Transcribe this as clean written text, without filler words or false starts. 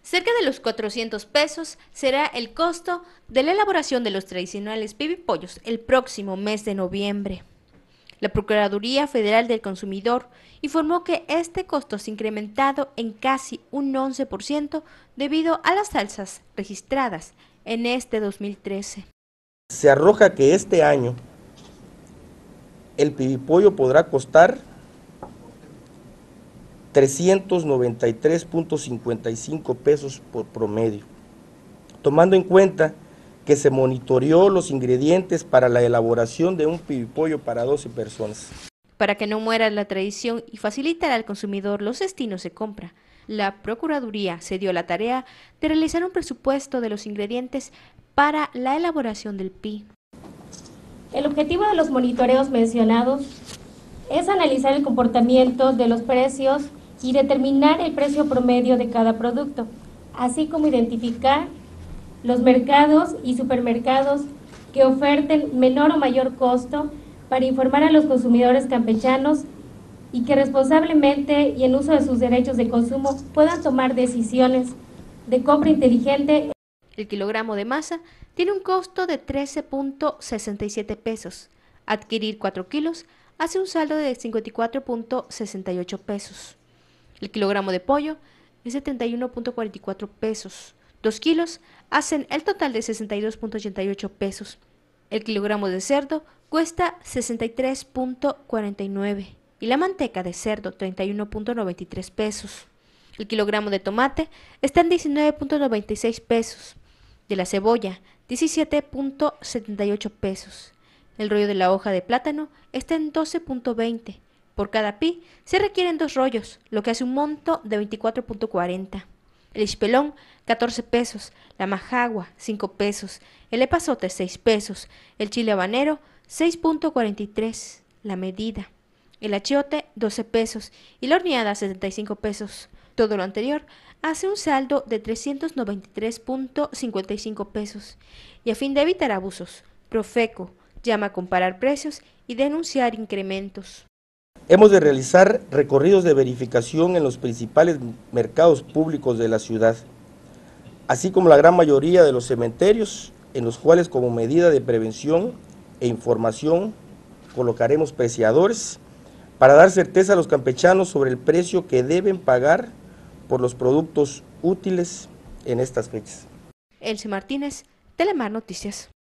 Cerca de los 400 pesos será el costo de la elaboración de los tradicionales pibipollos el próximo mes de noviembre. La Procuraduría Federal del Consumidor informó que este costo se ha incrementado en casi un 11% debido a las alzas registradas en este 2013. Se arroja que este año el pibipollo podrá costar 393.55 pesos por promedio, tomando en cuenta que se monitoreó los ingredientes para la elaboración de un pibipollo para 12 personas. Para que no muera la tradición y facilitar al consumidor los destinos de compra, la Procuraduría se dio la tarea de realizar un presupuesto de los ingredientes para la elaboración del PI. El objetivo de los monitoreos mencionados es analizar el comportamiento de los precios y determinar el precio promedio de cada producto, así como identificar los mercados y supermercados que oferten menor o mayor costo para informar a los consumidores campechanos y que responsablemente y en uso de sus derechos de consumo puedan tomar decisiones de compra inteligente. El kilogramo de masa tiene un costo de 13.67 pesos. Adquirir 4 kilos hace un saldo de 54.68 pesos. El kilogramo de pollo es de 31.44 pesos. 2 kilos hacen el total de 62.88 pesos. El kilogramo de cerdo cuesta 63.49 y la manteca de cerdo 31.93 pesos. El kilogramo de tomate está en 19.96 pesos. De la cebolla, 17.78 pesos. El rollo de la hoja de plátano está en 12.20. Por cada pi se requieren 2 rollos, lo que hace un monto de 24.40. El ispelón, 14 pesos. La majagua, 5 pesos. El epazote, 6 pesos. El chile habanero, 6.43. La medida. El achiote, 12 pesos. Y la horneada, 75 pesos. Todo lo anterior hace un saldo de 393.55 pesos. Y a fin de evitar abusos, Profeco llama a comparar precios y denunciar incrementos. Hemos de realizar recorridos de verificación en los principales mercados públicos de la ciudad, así como la gran mayoría de los cementerios, en los cuales como medida de prevención e información colocaremos preciadores para dar certeza a los campechanos sobre el precio que deben pagar por los productos útiles en estas fechas. Elsie Martínez, Telemar Noticias.